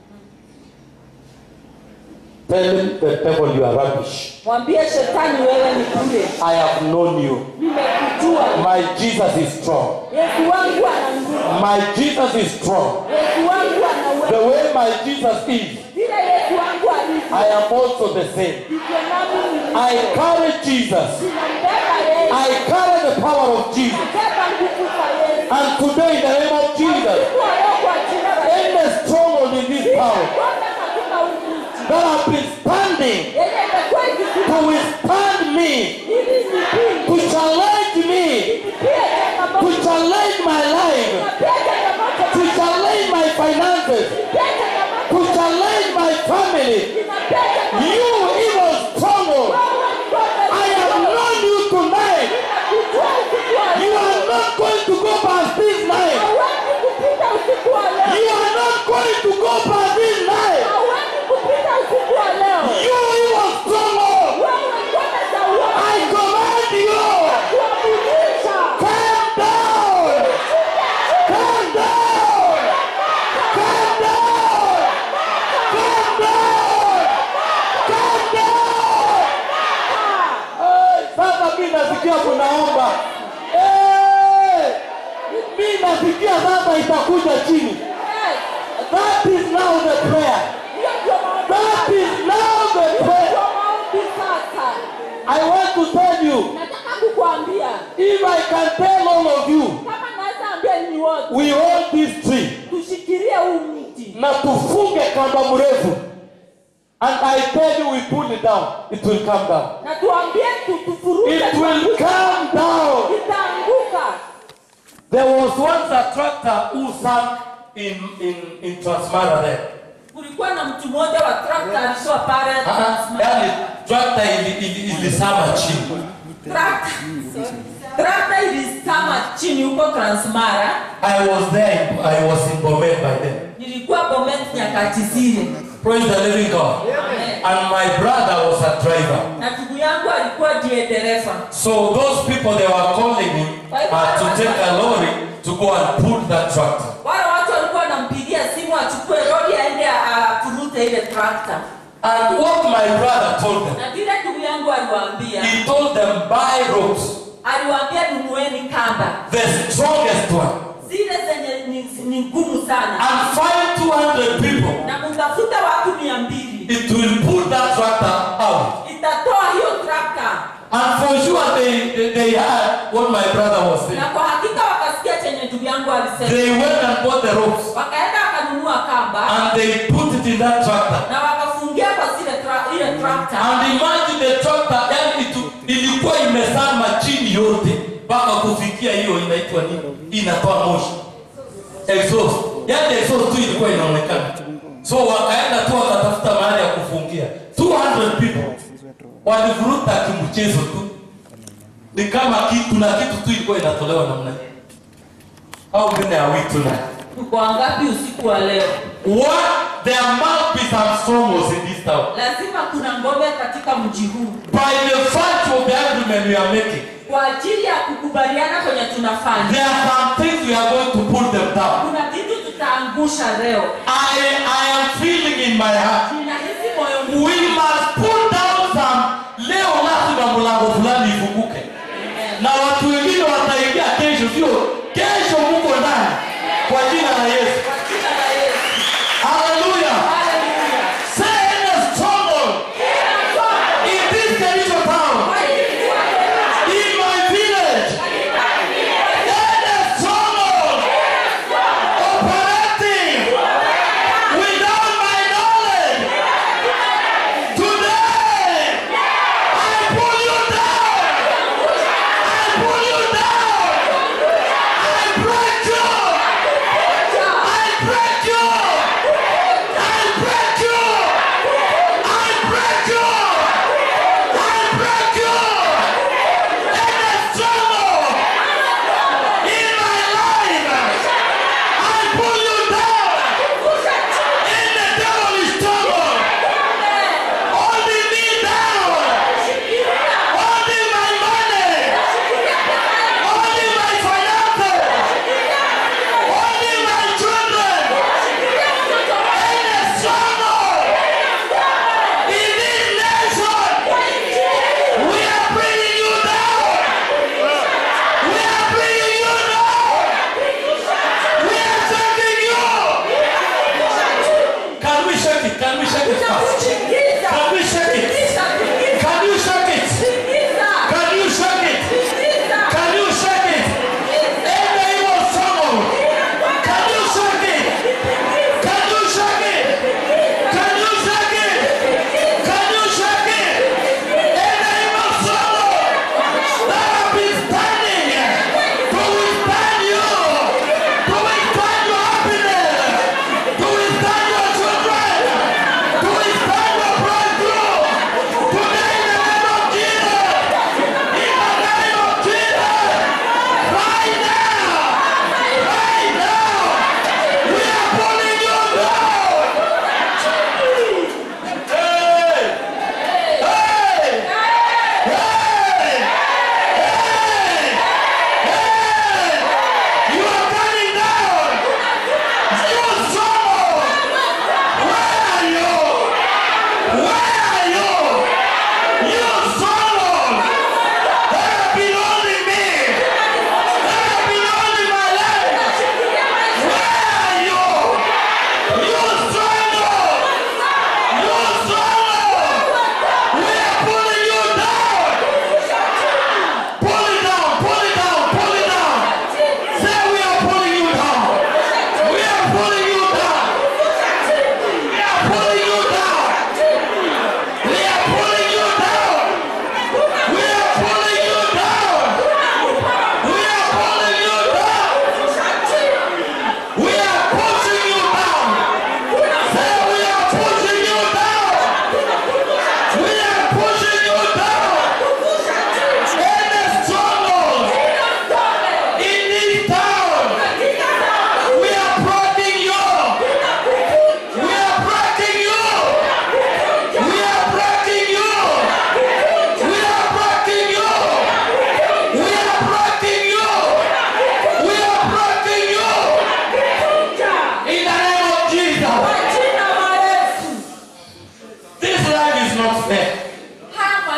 Tell him the devil you are rubbish. Mwambie shetani wewe ni bure. I have known you. Nimekujua. My Jesus is strong. Yesu wangu ana nguvu. My Jesus is strong. Yesu wangu ana uwezo. The way my Jesus is, Vile Yesu wangu alivyo. I am also the same. Ndivyo nami nilivyo. I carry Jesus. Ninambeba yeye. I carry the power of Jesus. Nabeba nguvu za Yesu. And today in the name of Jesus, Kwa roho kwa jina la Yesu. any stronghold in this town Bwana katika ulinzi. that have been standing Yeye imekuwa ikisimama. to withstand me, Ili nipige. to challenge me, Nipige changamoto. to challenge my life, Nipige changamoto. to challenge my finances, Nipige changamoto. to challenge my family. Ninapige changamoto. You evil stronghold, I have known you tonight. Ninakujua usiku wa You leo. are not going to go past this night. Hauwezi kupita usiku wa leo. You are not going to go past this night. Hauwezi kupita usiku wa leo. You evil stronghold, Wewe ngome za uovu. I command you, Kuabulisha. calm down, calm down, calm down, calm down, calm down. Sasa mimi nasikia kunaomba. Mimi nasikia sasa itakuja chini. Yes. That is now the prayer. Hiyo ndio maombi. That is now the prayer. Ndio maombi sasa. I want to tell you, Nataka kukuambia. if I can tell all of you, Kama naweza ambia ni wote. we hold this tree Tushikilie huu mti. na tufunge kamba mrefu. And I tell you, we pull it down, it will come down. Na tuambie tufuruke. It will come down. Itaanguka. There was once a tractor who sank in Transmara there. Kulikuwa na mtu mmoja wa trakta alishoa pale. Yani tractor ilisama chini. Trakta ilisama chini huko Transmara. I was there, I was in Bomet by then. Nilikuwa Bomet nyakati zile. Praise the living God. Amen. And my brother was a driver. Na ndugu yangu alikuwa ndiye dereva. So those people, they were calling him to take a lorry to go and pull that tractor. Wale watu walikuwa wanampigia simu achukue lori aende afurute ile trakta. And what my brother told them, Na vile ndugu yangu aliwaambia, he told them, buy ropes, aliwaambia nunueni kamba. the strongest one, Zile zenye ni ngumu sana. and find 200 people. Na mtafuta watu 200. It will pull that tractor out. Itatoa hiyo trakta. And for sure they heard what my brother was saying. Na kwa hakika wakasikia chenye ndugu yangu alisema. They went and bought the ropes Wakaenda wakanunua kamba. and they put it in that tractor. Na wakafungia kwa ile trakta. And imagine the tractor, yani ilikuwa imesama chini yote mpaka kufikia hiyo inaitwa nini? Inatoa moshi. Exhaust. Yani exhaust tu ilikuwa inaonekana. So wakaenda tu wakatafuta mahali ya kufungia. 200 people. Walivuruta kimchezo tu. Ni kama kitu na kitu tu ilikuwa inatolewa namna hiyo. How many are we tonight? Tuko wangapi usiku wa leo? What? There must be some strongholds in this town. Lazima kuna ngome katika mji huu. By the fact of the agreement we are making, Kwa ajili ya kukubaliana kwenye tunafanya. there are some things we are going to pull them down. Kuna vitu tutaangusha leo. I am feeling in my heart. Ninahisi moyoni. We must pull down some. Leo lazima mlango fulani ifunguke. Na watu wengine wataingia kesho, sio kesho, muko ndani kwa jina la Yesu. Kwa jina la Yesu. Hallelujah.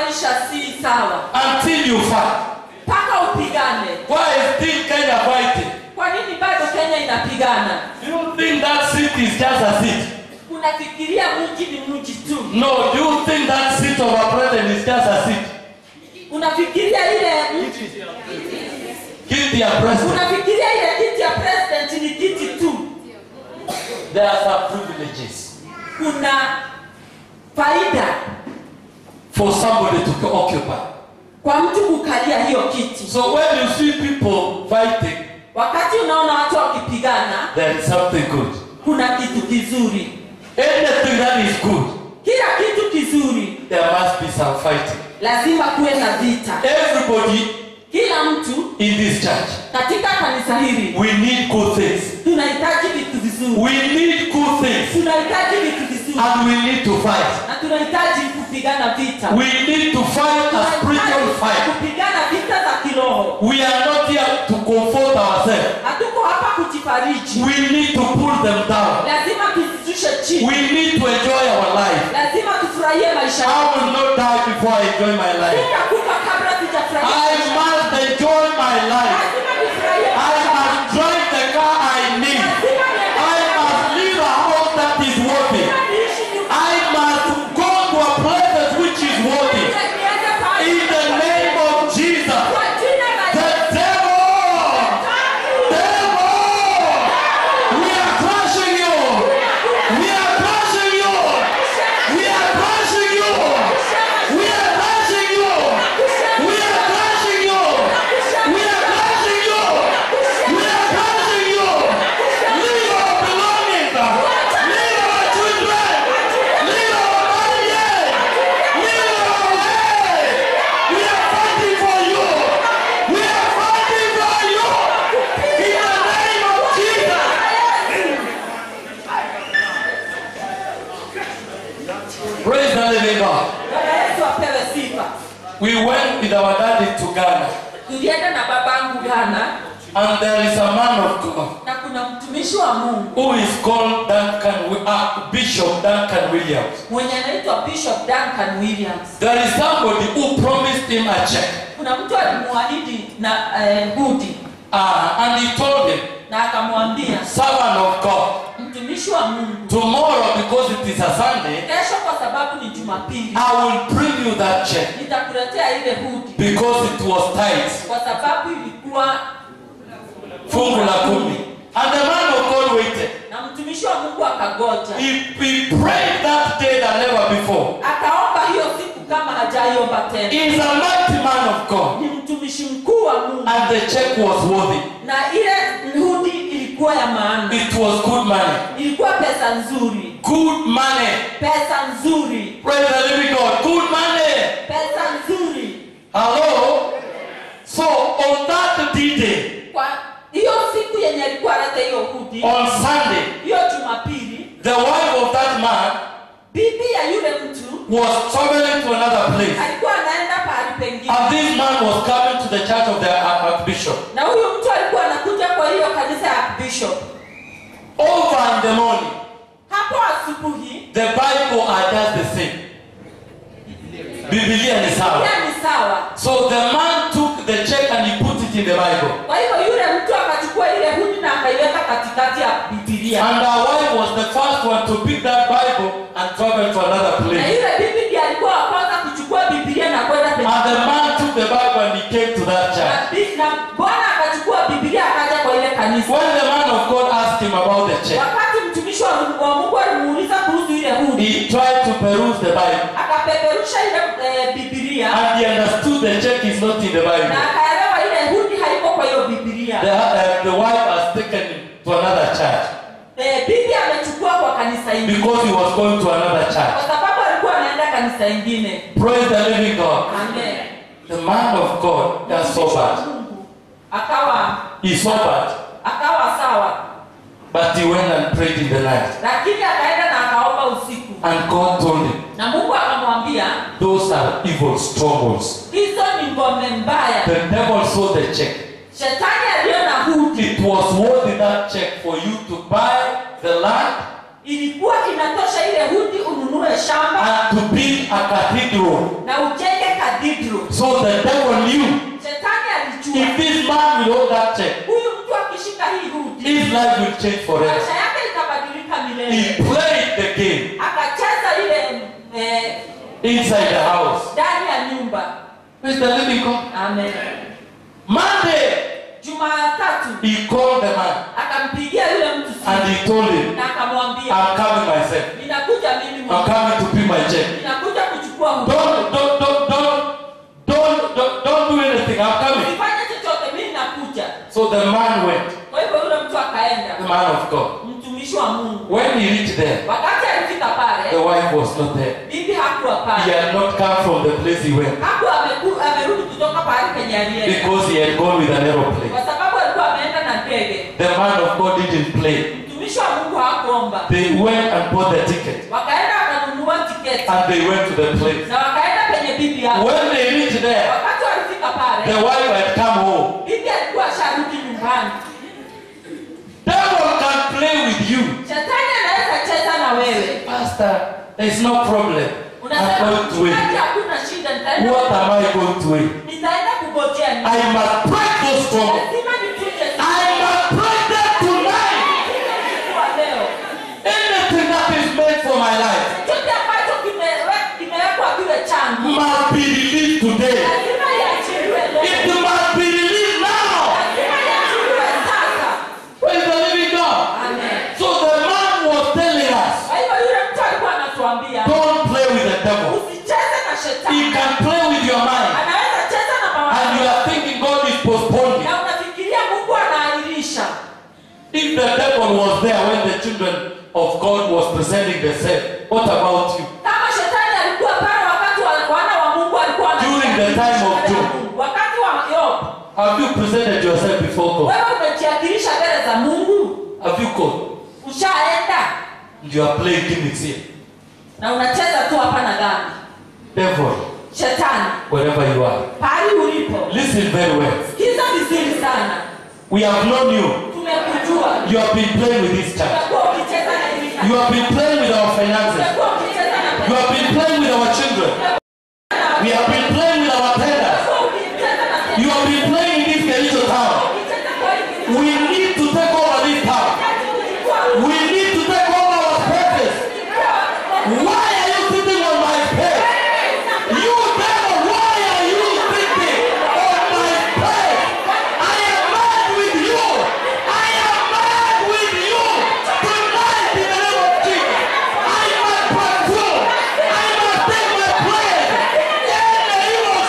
maisha si sawa until you fight. mpaka upigane. Why is still Kenya fighting? Kwa nini bado Kenya inapigana? Do you think that seat is just a seat? Unafikiria mji ni mji tu? No, do you think that seat of a president is just a seat? Unafikiria ile Kiti ya president. Unafikiria ile kiti ya president ni kiti tu? There are some privileges. Kuna faida For somebody to occupy. kwa mtu kukalia hiyo kiti. So when you see people fighting, Wakati unaona watu wakipigana, there is something good. kuna kitu kizuri. Anything that is good, Kila kitu kizuri there must be some fighting. lazima kuwe na vita. Everybody Kila mtu in this church, katika kanisa hili we need good things. tunahitaji vitu vizuri. We need good things. Tunahitaji vitu vizuri. And we need to fight. Na tunahitaji kupigana vita. We need to fight a spiritual fight. Kupigana vita za kiroho. We are not here to comfort ourselves. Hatuko hapa kujifariji. We need to pull them down. Lazima tuzishushe chini. We need to enjoy our life. Lazima tufurahie maisha I yetu. will not die before I enjoy my life. Sitakufa kabla sijafurahia I maisha yangu. must enjoy my life. Lazima nifurahie I maisha yangu. must drive the car I need. Lazima niende I must live a house that is worthy. niishi nyumbani. I must go to a place which is worthy. Niende pahali In the name of Jesus. kwa jina la The devil! Devil! We are crushing you! We are crushing you! We are crushing you! We are crushing you! We are crushing you! We are crushing you! We are crushing you! Leave our belongings! Leave our children! Leave our marriage! Leave our way! We are fighting for you! We are fighting for you! In the name of Jesus! Praise the living God. Bwana Yesu apewe sifa. We went with our daddy to Ghana, Tulienda na babangu Ghana and there is a man of God na kuna mtumishi wa Mungu who is called Bishop Duncan Williams. mwenye anaitwa Bishop Duncan Williams. There is somebody who promised him a check, Kuna mtu alimuahidi na hudi and he told him, na akamwambia, servant of God, mtumishi wa Mungu, tomorrow, because it is a Sunday, kesho kwa sababu ni Jumapili, I will bring you that check nitakuletea ile hudi because it was tithes, kwa sababu ilikuwa fungu la kumi. And the man of God waited. na mtumishi wa Mungu akagoja. He prayed that day than never before. Akaomba hiyo siku kama hajaiomba tena. He is a mighty man of God, Ni mtumishi mkuu wa Mungu and the check was worthy. na ile hudi ilikuwa ya maana. It was good money. Ilikuwa pesa nzuri. Good money. Pesa nzuri. Praise the living God. Good money. Pesa nzuri. Hello? So on that day, Kwa hiyo siku yenye alikuwa analeta hiyo hudi, on Sunday, hiyo Jumapili, the wife of that man bibi ya yule mtu was traveling to another place. alikuwa anaenda pahali pengine. And this man was coming to the church of the Archbishop. Na huyu mtu alikuwa anakuja kwa hiyo kanisa ya Bishop. Over in the morning, Hapo asubuhi, the Bible are just the same. Biblia ni sawa. ya ni sawa. So the man took the check and he put it in the Bible. Kwa hivyo yule mtu akachukua ile hudi na akaiweka katikati ya Biblia. And our wife was the first one to pick that Bible and travel to another Na place. yule bibi ndiye alikuwa wa kwanza kuchukua Biblia na kwenda And pengine. the man took the Bible and he came to that church. Na Bwana akachukua Biblia akaja kwa ile kanisa. When the man of God asked him about the check, Wakati mtumishi wa Mungu alimuuliza kuhusu ile hudi, he tried to peruse the Bible. akapeperusha ile Biblia And he understood the check is not in the na Bible. akaelewa ile hudi haiko kwa hiyo Biblia. The wife has taken him to another church Bibi amechukua kwa kanisa ingine because he was going to another church. kwa sababu alikuwa anaenda kanisa ingine. Praise the living God. Amen. The man of God has sobered. Mungu akawa He sobered, sawa, but he went and prayed in the night. lakini akaenda na akaomba usiku. And God told him, Na Mungu akamwambia, those are evil strongholds. hizo ni ngome mbaya. The devil saw the check. Shetani aliona hudi It was worth that check for you to buy the land, ilikuwa inatosha ile hudi ununue shamba and to build a cathedral. na ujenge cathedral. So the devil knew, Shetani alijua if this man will hold that check, huyu mtu akishika hii hudi his life will change forever. maisha yake itabadilika milele. He played the game Akacheza ile inside the house. ndani ya nyumba. Praise the living God. Amen. Monday, Jumatatu he called the man akampigia yule mtu and simu he told him, na akamwambia, I'm coming myself. ninakuja mimi I'm mwenyewe. coming to pay my check. Ninakuja kuchukua hudi. Don't do anything. I'm coming. Usifanye chochote, mimi nakuja. So the man went, Kwa hivyo yule mtu akaenda. the man of God. Mtumishi wa Mungu. When he reached there, Wakati alifika the pale, wife was not there. bibi hakuwa He pale. had not come from the place he went Hakuwa amerudi kutoka pale penye alienda. because he had gone with an aeroplane. Kwa sababu alikuwa ameenda na ndege. The man of God didn't play. Mtumishi wa Mungu hakuomba. They went and bought the ticket Wakaenda wakanunua tiketi. and they went to the place. Na wakaenda penye bibi yao. When they reached there, Wakati walifika pale, the wife had come home. bibi alikuwa asharudi nyumbani. Devil can play with you. Shetani anaweza cheza na wewe. Pastor, there's no problem. I'm Unasema going to wait. hakuna shida, nitaenda. What am I going to wait? Nitaenda kungojea. I must break those strongholds. Lazima nituje. I must break them tonight. Kwa leo. Anything that is meant for my life Chochote ambacho kimewekwa kiwe changu. must be released today. Lazima iachiliwe leo. It must be released now. Lazima iachiliwe sasa. Praise the living God. Amen. So the man was telling us, Kwa hivyo yule mtu alikuwa anatuambia, don't play with the devil. usicheze na He shetani. can play with your mind. Anaweza cheza na And mawazo. you are thinking God is postponing. Na unafikiria Mungu anaahirisha. If the devil was there when the children of God was presenting themselves, what about you? Kama shetani alikuwa pale wakati wana wa Mungu walikuwa During the time of Job. wakati wa Yob, Have you presented yourself before God? wewe umejiakilisha mbele za Mungu? Have you gone? Ushaenda And you are playing gimmicks here. na unacheza tu hapa na dhambi. Devil, Shetani, wherever you are, pale ulipo, listen very well. sikiza vizuri sana. We have known you. Tumekujua. You have been playing with this church. Umekuwa ukicheza na hivi. You have been playing with our finances. Umekuwa ukicheza na You have been playing with our children. We have been playing with our tenders. You have been playing in this spiritual town. We need to take over this town. We need to take over our spaces. Why are you sitting on my space? You devil, why are you sitting on my space? I am mad with you. I am mad with you. Tonight in the name of Jesus, I must pursue. I must take my place. In the name of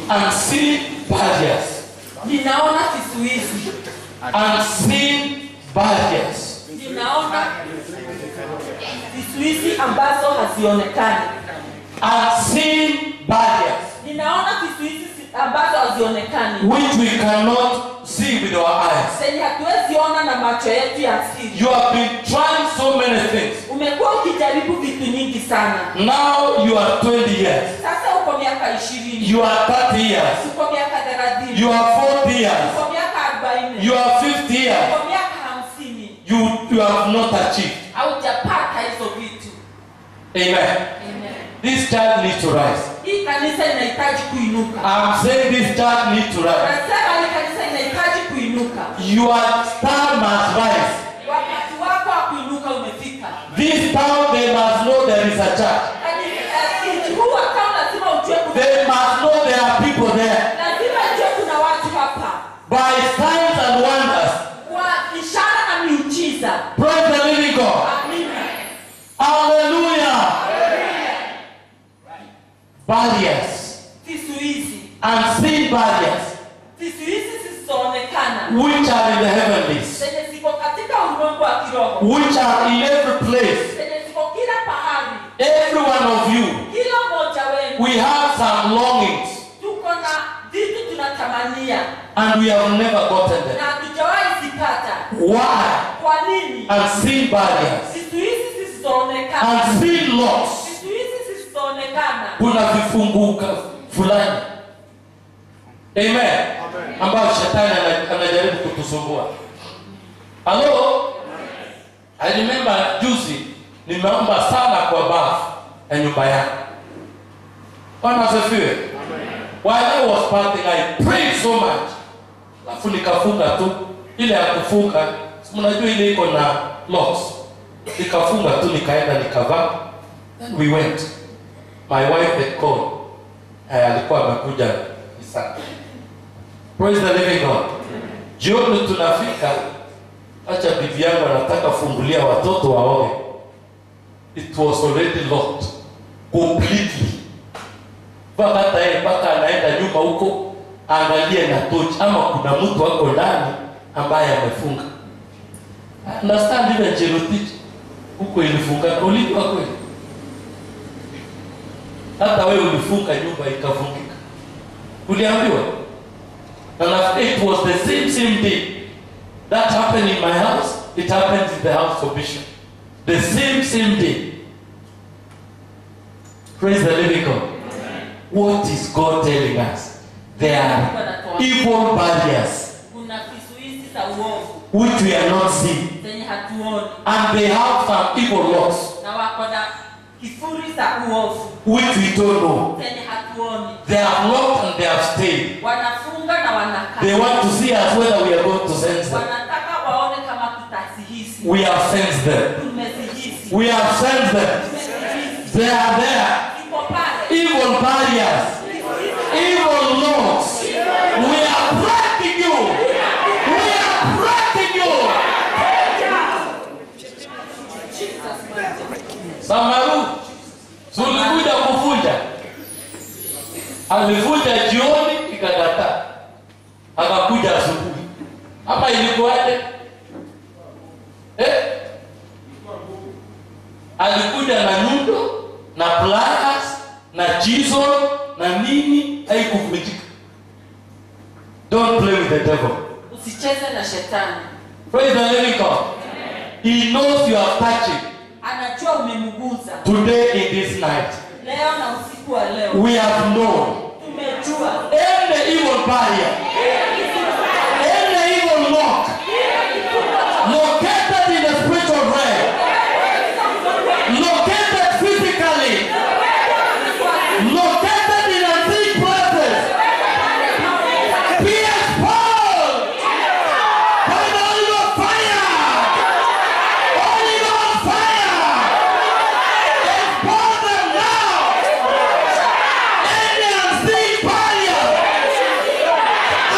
unseen barriers. Ninaona kizuizi. Unseen barriers. Ninaona kizuizi ambazo hazionekani. Unseen barriers. Ninaona kizuizi ambazo hazionekani. Which we cannot see with our eyes. Senye hatuwezi ona na macho yetu ya asili. You have been trying so many things. Umekuwa ukijaribu vitu nyingi sana. Now you are 20 years. Sasa uko miaka 20. You are 30 years. Uko miaka 30. You are 40 years. Uko miaka 40. You are 50 years. Uko miaka 50. You have not achieved. Haujapata hizo vitu. Amen. Amen. This child needs to rise. Hii kanisa inahitaji kuinuka. I'm saying this child needs to rise. Nasema hii kanisa inahitaji kuinuka. Your star must rise. Wakati wako wa kuinuka umefika. This town, they must know there is a church. They must know there are people there. Lazima ujue kuna watu hapa. By signs and wonders. Kwa ishara na miujiza. Praise the living God. Amina. Hallelujah. Barriers. Kizuizi. Unseen barriers. Kizuizi zisizoonekana. Which are in the heavenlies. Zenye ziko katika ulimwengu wa kiroho. Which are in every place. Zenye ziko kila pahali. Every one of you. Kila mmoja wenu. We have some longings. Tuko na vitu tunatamania. And we have never gotten them. Na hatujawahi zipata. Why? Kwa nini? Unseen barriers. Kizuizi zisizoonekana. Unseen locks. Kizuizi zisizoonekana. Kuna vifunguka fulani. Amen. Ambao shetani anajaribu kutusumbua. Hello? I remember juzi nimeomba sana kwa bafu ya nyumba yangu. Bwana asifiwe. While I was partying, I prayed so much. Alafu nikafunga tu ile ya kufunga. Mnajua ile iko na locks. Nikafunga tu nikaenda nikavaa. Then we went. My wife had called. Alikuwa amekuja Isa. Praise the living God. Jioni tunafika. Acha bibi yangu anataka fungulia watoto waoge. It was already locked. Completely. Mpaka anaenda nyuma huko angalie na tochi ama kuna mtu wako ndani ambaye amefunga. Understand even Jerotich huko ilifunga ulipo kweli. Hata wewe ulifunga nyumba ikafungika. Uliambiwa? And it was the same day that happened in my house. It happened in the house of Bishop. The same day. Praise the living God. What is God telling us? There are evil barriers which we are not seeing, and they have some evil laws which we don't know. They have locked and they have stayed. They want to see us whether we are going to sense them. We have sensed them. We have sensed them. They are there. Evil barriers. Evil laws. We are breaking you. We are breaking you. Samaru, tulikuja kufunja. Alifunja jioni ikakataa. Akakuja asubuhi. Hapa ilikuwaje? Alikuja na nyundo, na pliers, na chisel, na nini, haikuvunjika. Don't play with the devil. Usicheze na shetani. Praise the living God. He knows you are touching. Anajua umemguza. Today in this night. Leo na usiku wa leo. We have known. Tumejua. Every evil barrier. Every evil lock. Located in the spiritual realm. Located physically. Located in unseen places. Be exposed by the Holy Ghost fire. Holy Ghost fire. Expose them now. Any unseen barrier.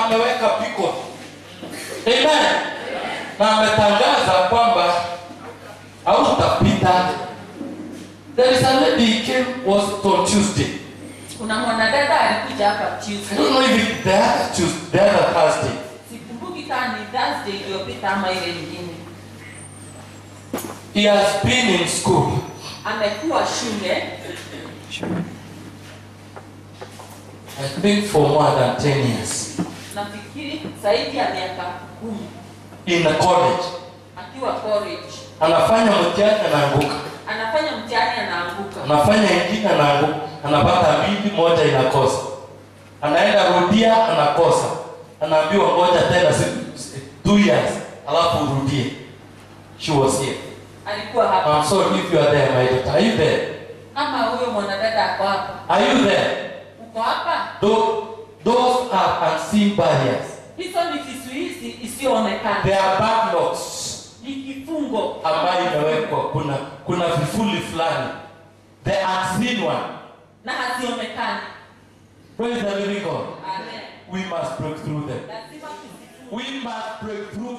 ameweka piko. Amen. Na ametangaza kwamba hautapita. There is a lady came was on Tuesday. Kuna mwanadada alikuja hapa I Tuesday. don't know if it's the other Tuesday, the other Thursday. Sikumbuki kama ni Thursday iliyopita ama ile nyingine. He has been in school. Amekuwa shule. I think for more than 10 years. Nafikiri zaidi ya miaka 10. In the college. Akiwa college. Anafanya mtihani anaanguka. Anafanya mtihani anaanguka. Anafanya ingine anaanguka. Anapata mbili, moja inakosa. Anaenda rudia anakosa. Anaambiwa ngoja tena 2 years alafu urudie. She was here. Alikuwa hapa. I'm sorry if you are there, my daughter. Are you there? Kama huyo mwanadada ako hapa. Are you there? Uko hapa? Those are unseen barriers. Hizo ni vizuizi isiyoonekana. They are backlogs. Ni kifungo Ambayo imewekwa kuna vifuli fulani. The unseen one. na hazionekani. Praise the living God. Amen. We must break through them. Lazima tuzifunge. We must break through